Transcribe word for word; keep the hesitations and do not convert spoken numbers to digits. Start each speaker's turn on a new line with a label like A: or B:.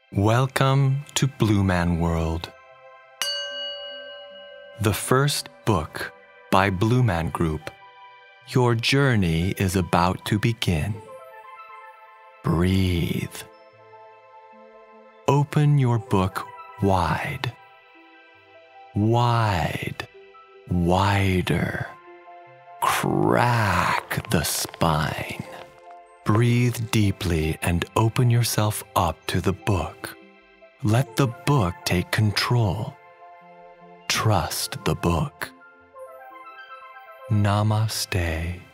A: Welcome to Blue Man World, the first book by Blue Man Group. Your journey is about to begin. Breathe. Open your book wide, wide, wider. Crack the spine. Breathe deeply and open yourself up to the book. Let the book take control. Trust the book. Namaste.